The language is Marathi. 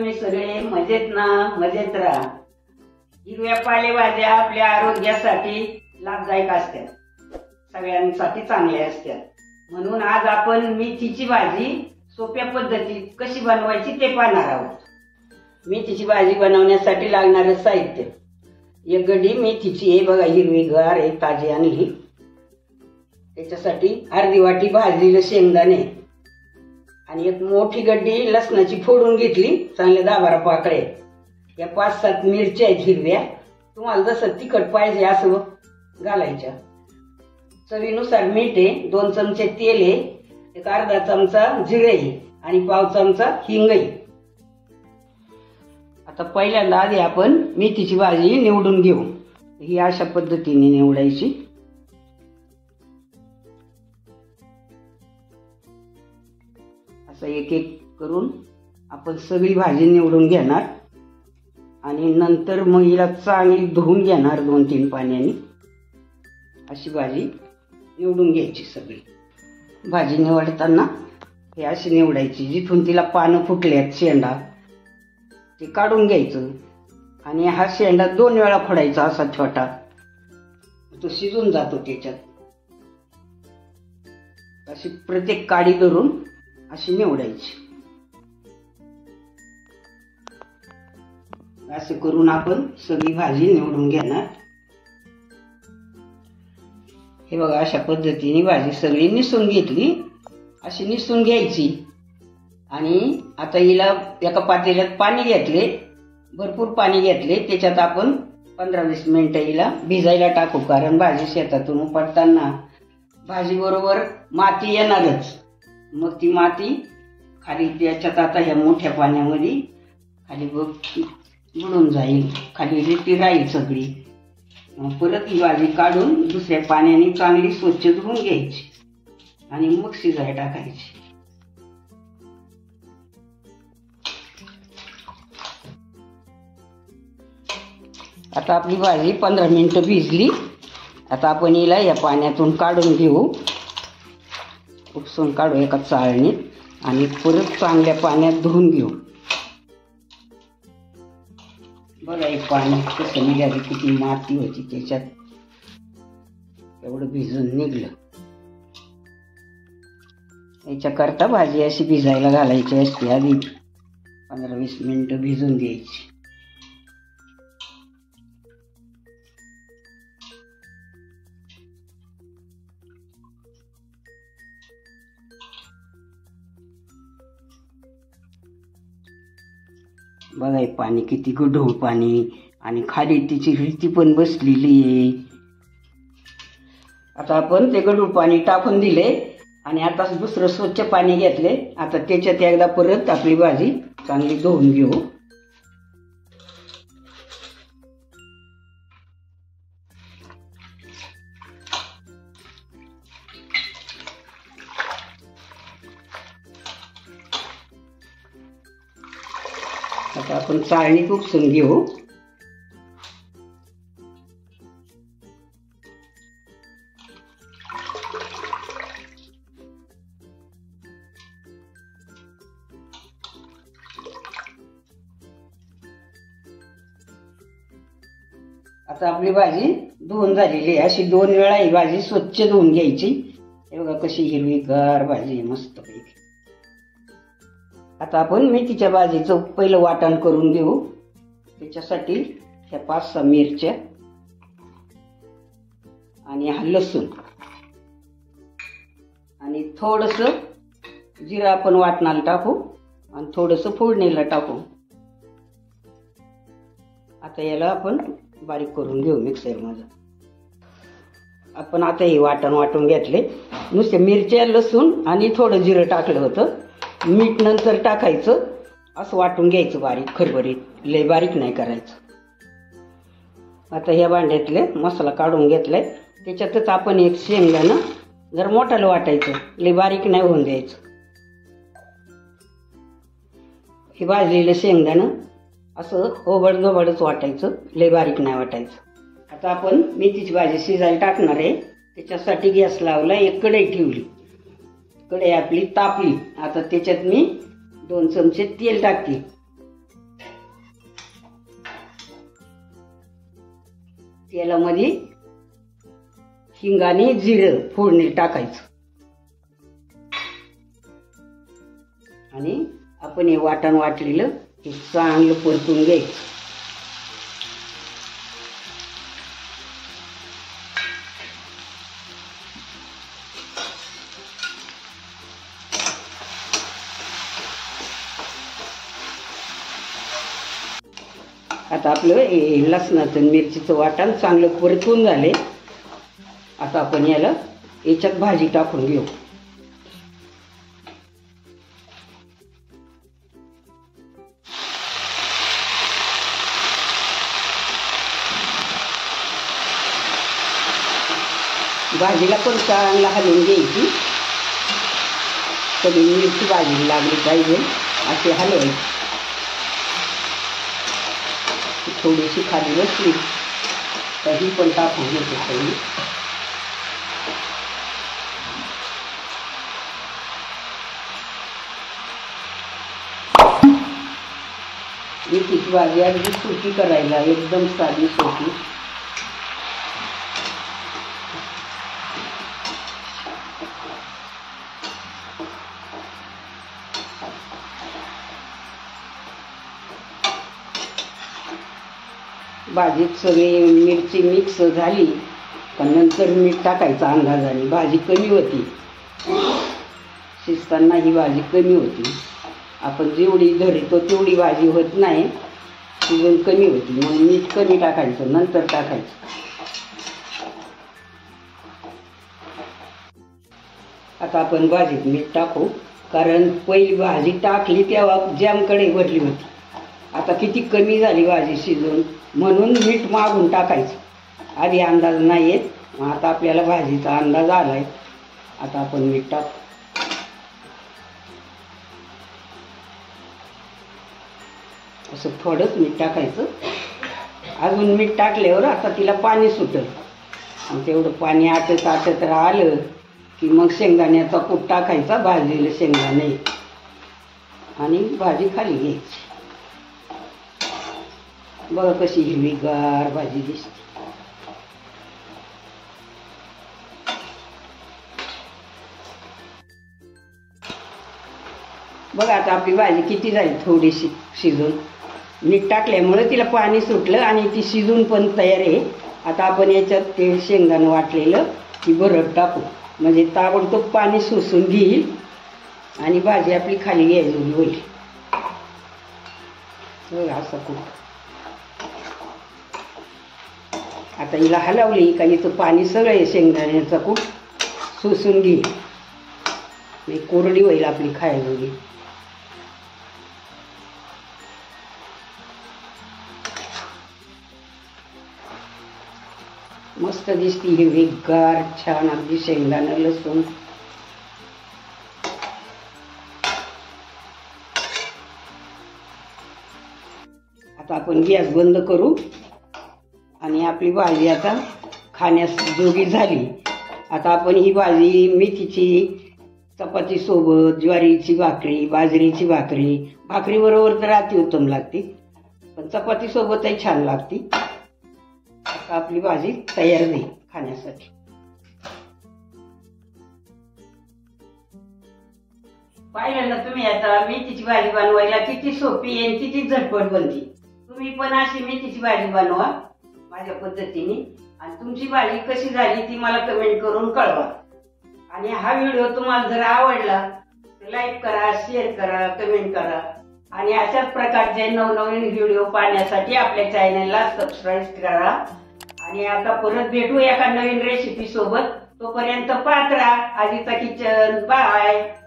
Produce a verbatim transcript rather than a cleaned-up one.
तुम्ही सगळे मजेत ना? मजेत राहा. हिरव्या पालेभाज्या आपल्या आरोग्यासाठी लाभदायक असतात, सगळ्यांसाठी चांगल्या असतात. म्हणून आज आपण मेथीची भाजी सोप्या पद्धतीत कशी बनवायची ते पाहणार आहोत. मेथीची भाजी बनवण्यासाठी लागणारे साहित्य: एक गड्डी मेथीची आहे बघा, हिरवीगार आहे, ताजी आणली. त्याच्यासाठी अर्धी वाटी भाजलेले शेंगदाणे आणि एक मोठी गड्डी लसणाची फोडून घेतली, चांगले दहा बारा पाकळे. या पाच सात मिरच्या आहेत हिरव्या, तुम्हाला जसं तिखट पाहिजे असं घालायच्या. चवीनुसार मीठ आहे, दोन चमचे तेल आहे, एक अर्धा चमचा जिरे आहे आणि पाव चमचा हिंग आहे. आता पहिल्यांदा आधी आपण मेथीची भाजी निवडून घेऊ. ही अशा पद्धतीने निवडायची. असं एक एक करून आपण सगळी भाजी निवडून घेणार आणि नंतर मग हिला चांगली धुवून घेणार दोन तीन पाण्याने. अशी भाजी निवडून घ्यायची. सगळी भाजी निवडताना हे अशी निवडायची, जिथून तिला पानं फुटल्यात शेंडा ते काढून घ्यायचं आणि हा शेंडा दोन वेळा फोडायचा, असा छोटा, तो शिजून जातो त्याच्यात. अशी प्रत्येक काडी धरून अशी निवडायची. असे करून आपण सगळी भाजी निवडून घेणार. हे बघा, अशा पद्धतीने भाजी सगळी निसून घेतली. अशी निसून घ्यायची आणि आता हिला एका पातेल्यात पाणी घेतले, भरपूर पाणी घेतले. त्याच्यात आपण पंधरा वीस मिनिटं हिला भिजायला टाकू, कारण भाजी शेतातून उपटताना भाजी बरोबर माती येणारच. मग ती माती खाली त्याच्यात आता ह्या मोठ्या पाण्यामध्ये खाली बुडून जाईल, खाली रेती राहील सगळी. मग परत ही भाजी काढून दुसऱ्या पाण्याने चांगली स्वच्छ धुवून घ्यायची आणि मग शिजायला टाकायची. आता आपली भाजी पंधरा मिनिटं भिजली. आता आपण हिला या पाण्यातून काढून घेऊ, उपसून काढू एका चाळणीत आणि परत चांगल्या पाण्यात धुवून घेऊ. बघा हे पाणी कसं निघालं, किती माती होती त्याच्यात, एवढं भिजून निघलं. याच्याकरता भाजी अशी भिजायला घालायची असते, आधी पंधरा वीस मिनिटं भिजून द्यायची. बघा हे पाणी किती गढूळ पाणी आणि खाली तिची रेती पण बसलेली आहे. आता आपण ते गढूळ पाणी टाकून दिले आणि आता दुसरं स्वच्छ पाणी घेतले. आता त्याच्यात एकदा परत आपली भाजी चांगली धुवून घेऊ. आता आपण चाळणी उपसून घेऊ. आता आपली भाजी धुवून झालेली आहे. अशी दोन वेळा ही भाजी स्वच्छ धुवून घ्यायची. हे बघा कशी हिरवीगार भाजी आहे, मस्त पैकी. आता आपण मेथीच्या भाजीचं पहिलं वाटण करून घेऊ. त्याच्यासाठी ह्या पाच सहा मिरच्या आणि हा लसूण आणि थोडस जिरं आपण वाटणाला टाकू आणि थोडस फोडणीला टाकू. आता याला आपण बारीक करून घेऊ मिक्सर मध्ये. आपण आता हे वाटण वाटून घेतले. नुसते मिरच्या, लसूण आणि थोडं जिरं टाकलं होतं. मीठ नंतर टाकायचं. असं वाटून घ्यायचं बारीक, खरबरीत, लय बारीक नाही करायचं. आता ह्या भांड्यातले मसाला काढून घेतलाय. त्याच्यातच आपण एक शेंगदाणं जर मोठालं वाटायचं, लय बारीक नाही होऊन द्यायचं. हे भाजलेलं शेंगदाणं असं ओबड दोबडच वाटायचं, लय बारीक नाही वाटायचं. आता आपण मेथीची भाजी शिजायला टाकणार आहे. त्याच्यासाठी गॅस लावला, एक कढई ठेवली. कढई आपली तापली. आता त्याच्यात मी दोन चमचे तेल टाकते. तेलामध्ये हिंग आणि जिरं फोडणी टाकायचं आणि आपण हे वाटण वाटलेलं हे चांगलं परतून घ्यायचं. आता आपलं हे लसणाचं मिरचीचं वाटण चांगलं परतून झाले. आता आपण याला याच्यात भाजी टाकून घेऊ. भाजीला पण चांगला हलवून घ्यायची. सगळी मिरची भाजीला लागली पाहिजे असे हलवायची. थोडीशी खाली बसली तर ही पण टाकून घेते सगळी. मेथीची भाजी अगदी सोपी करायला, एकदम साधी सोपी. भाजीत सगळी मिरची मिक्स झाली पण नंतर मीठ टाकायचं अंदाजाने. भाजी कमी होती, शिजताना ही भाजी कमी होती. आपण जेवढी धरतो तेवढी भाजी होत नाही, शिजून कमी होती. मग मीठ कमी टाकायचं, नंतर टाकायचं. आता आपण भाजीत मीठ टाकू, कारण पहिली भाजी टाकली तेव्हा जामकडे भरली होती. आता किती कमी झाली भाजी शिजून, म्हणून मीठ मागून टाकायचं. आधी अंदाज नाही येत, मग आता आपल्याला भाजीचा अंदाज आलाय. आता आपण मीठ टाकू. असं थोडंच मीठ टाकायचं. अजून मीठ टाकल्यावर आता तिला पाणी सुटेल. आणि तेवढं पाणी आटत आटत राहिलं की मग शेंगदाण्याचा कूट टाकायचा, भाजीला शेंगदाणे, आणि भाजी खाली घ्यायची. बघा कशी हिरवीगार भाजी दिसते. बघा आता आपली भाजी किती झाली, थोडीशी शिजून. मीठ टाकल्यामुळे तिला पाणी सुटलं आणि ती शिजून पण तयार आहे. आता आपण याच्यात तेल शेंगदाणं वाटलेलं ती भरड टाकू, म्हणजे ताबडतोब पाणी शोषून घेईल आणि भाजी आपली खाली घ्यायची होईल. बघा असं खूप. आता हिला हलवली का हिचं पाणी सगळं शेंगदाण्याचा कूट शोषून घेईल, नाही कोरडी होईल आपली खायला. मस्त दिसती हिरवीगार, छान अगदी शेंगदाणं लसूण. आता आपण गॅस बंद करू आणि आपली भाजी आता खाण्यास जोगी झाली. आता आपण ही भाजी मेथीची चपाती सोबत, ज्वारीची भाकरी, बाजरीची भाकरी, भाकरी बरोबर तर अतिउत्तम लागते, पण चपाती सोबतही छान लागते. आता आपली भाजी तयार नाही खाण्यासाठी. पाहिलं ना तुम्ही, आता मेथीची भाजी बनवायला किती सोपी आणि किती झटपट बनते. तुम्ही पण अशी मेथीची भाजी बनवा माझ्या पद्धतीने, आणि तुमची भाजी कशी झाली ती मला कमेंट करून कळवा. आणि हा व्हिडिओ तुम्हाला जर आवडला तर लाईक करा, शेअर करा, कमेंट करा. आणि अशाच प्रकारचे नवनवीन व्हिडिओ पाहण्यासाठी आपल्या चॅनलला सबस्क्राईब करा. आणि आता परत भेटू एका नवीन रेसिपी सोबत. तोपर्यंत पाहत राहा आजीचा किचन. बाय.